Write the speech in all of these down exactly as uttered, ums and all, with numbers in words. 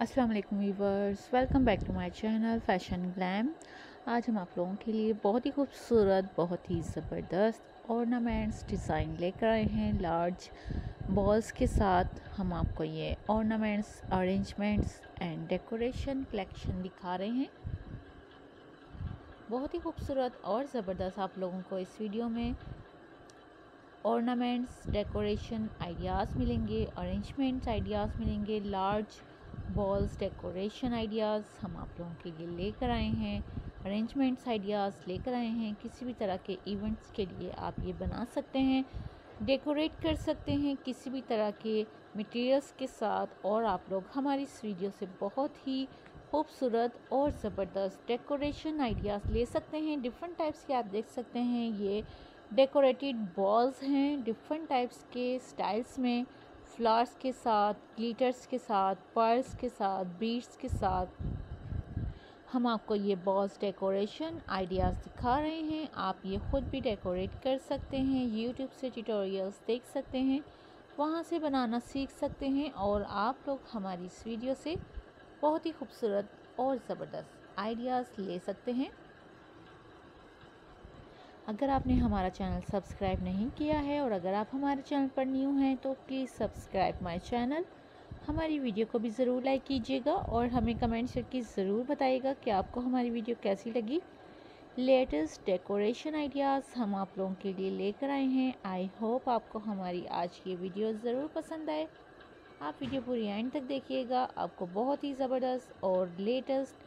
अस्सलाम वालेकुम viewers, welcome back to my channel fashion glam. आज हम आप लोगों के लिए बहुत ही खूबसूरत, बहुत ही ज़बरदस्त ऑर्नामेंट्स डिज़ाइन लेकर आए हैं। लार्ज बॉल्स के साथ हम आपको ये ornaments, arrangements and decoration collection दिखा रहे हैं। बहुत ही खूबसूरत और ज़बरदस्त आप लोगों को इस वीडियो में ऑर्नामेंट्स, डेकोरेशन आइडियाज़ मिलेंगे, अरेंजमेंट्स आइडियाज़ मिलेंगे, लार्ज बॉल्स डेकोरेशन आइडियाज़ हम आप लोगों के लिए लेकर आए हैं, अरेंजमेंट्स आइडियाज़ लेकर आए हैं। किसी भी तरह के इवेंट्स के लिए आप ये बना सकते हैं, डेकोरेट कर सकते हैं किसी भी तरह के मटेरियल्स के साथ। और आप लोग हमारी इस वीडियो से बहुत ही खूबसूरत और ज़बरदस्त डेकोरेशन आइडियाज़ ले सकते हैं। डिफरेंट टाइप्स के आप देख सकते हैं, ये डेकोरेटेड बॉल्स हैं डिफरेंट टाइप्स के स्टाइल्स में, फ्लावर्स के साथ, ग्लिटर्स के साथ, पर्ल्स के साथ, बीड्स के साथ हम आपको ये बॉल्स डेकोरेशन आइडियाज़ दिखा रहे हैं। आप ये ख़ुद भी डेकोरेट कर सकते हैं, यूट्यूब से ट्यूटोरियल्स देख सकते हैं, वहाँ से बनाना सीख सकते हैं और आप लोग हमारी इस वीडियो से बहुत ही खूबसूरत और ज़बरदस्त आइडियाज़ ले सकते हैं। अगर आपने हमारा चैनल सब्सक्राइब नहीं किया है और अगर आप हमारे चैनल पर न्यू हैं तो प्लीज़ सब्सक्राइब माय चैनल। हमारी वीडियो को भी ज़रूर लाइक कीजिएगा और हमें कमेंट्स करके ज़रूर बताइएगा कि आपको हमारी वीडियो कैसी लगी। लेटेस्ट डेकोरेशन आइडियाज़ हम आप लोगों के लिए लेकर आए हैं। आई होप आपको हमारी आज की वीडियो ज़रूर पसंद आए। आप वीडियो पूरी एंड तक देखिएगा, आपको बहुत ही ज़बरदस्त और लेटेस्ट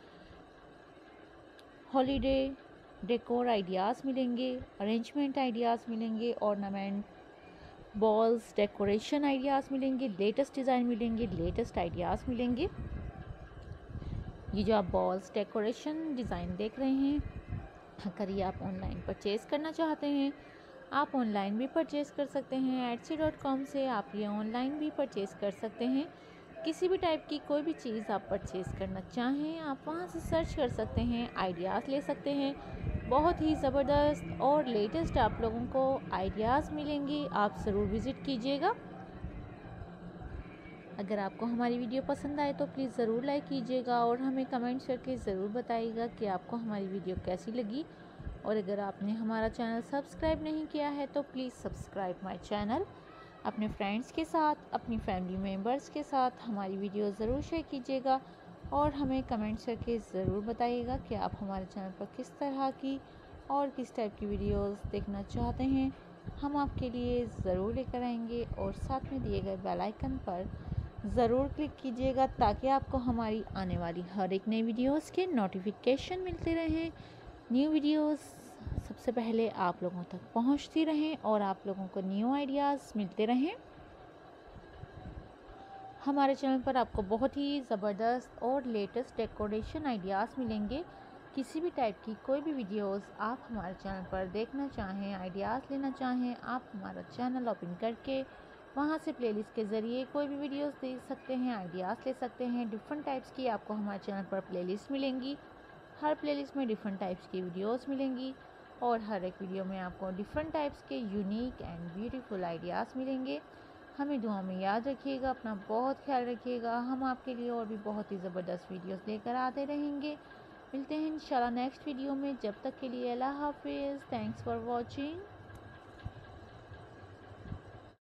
हॉलीडे डेकोर आइडियाज़ मिलेंगे, अरेंजमेंट आइडियाज़ मिलेंगे, ऑर्नामेंट बॉल्स डेकोरेशन आइडियाज़ मिलेंगे, लेटेस्ट डिज़ाइन मिलेंगे, लेटेस्ट आइडियाज़ मिलेंगे। ये जो आप बॉल्स डेकोरेशन डिज़ाइन देख रहे हैं, अगर ये आप ऑनलाइन परचेज़ करना चाहते हैं, आप ऑनलाइन भी परचेज़ कर सकते हैं। एटसी डॉट कॉम से आप ये ऑनलाइन भी परचेज़ कर सकते हैं। किसी भी टाइप की कोई भी चीज़ आप परचेज़ करना चाहें, आप वहाँ से सर्च कर सकते हैं, आइडियाज़ ले सकते हैं। बहुत ही ज़बरदस्त और लेटेस्ट आप लोगों को आइडियाज़ मिलेंगे, आप ज़रूर विज़िट कीजिएगा। अगर आपको हमारी वीडियो पसंद आए तो प्लीज़ ज़रूर लाइक कीजिएगा और हमें कमेंट्स करके ज़रूर बताइएगा कि आपको हमारी वीडियो कैसी लगी। और अगर आपने हमारा चैनल सब्सक्राइब नहीं किया है तो प्लीज़ सब्सक्राइब माय चैनल। अपने फ्रेंड्स के साथ, अपनी फैमिली मेम्बर्स के साथ हमारी वीडियो ज़रूर शेयर कीजिएगा और हमें कमेंट्स करके ज़रूर बताइएगा कि आप हमारे चैनल पर किस तरह की और किस टाइप की वीडियोस देखना चाहते हैं। हम आपके लिए ज़रूर लेकर आएंगे और साथ में दिए गए बेल आइकन पर ज़रूर क्लिक कीजिएगा ताकि आपको हमारी आने वाली हर एक नई वीडियोस के नोटिफिकेशन मिलते रहें। न्यू वीडियोस सबसे पहले आप लोगों तक पहुंचती रहें और आप लोगों को न्यू आइडियाज़ मिलते रहें। हमारे चैनल पर आपको बहुत ही ज़बरदस्त और लेटेस्ट डेकोरेशन आइडियाज़ मिलेंगे। किसी भी टाइप की कोई भी वीडियोस आप हमारे चैनल पर देखना चाहें, आइडियाज़ लेना चाहें, आप हमारा चैनल ओपन करके वहां से प्लेलिस्ट के ज़रिए कोई भी वीडियोस देख सकते हैं, आइडियाज़ ले सकते हैं। डिफरेंट टाइप्स की आपको हमारे चैनल पर प्लेलिस्ट मिलेंगी। हर प्लेलिस्ट में डिफरेंट टाइप्स की वीडियोस मिलेंगी और हर एक वीडियो में आपको डिफरेंट टाइप्स के यूनिक एंड ब्यूटीफुल आइडियाज़ मिलेंगे। हमें दुआ में याद रखिएगा, अपना बहुत ख्याल रखिएगा। हम आपके लिए और भी बहुत ही ज़बरदस्त वीडियोस लेकर आते रहेंगे। मिलते हैं इंशाल्लाह नेक्स्ट वीडियो में। जब तक के लिए अल्लाह हाफिज़। Thanks for watching.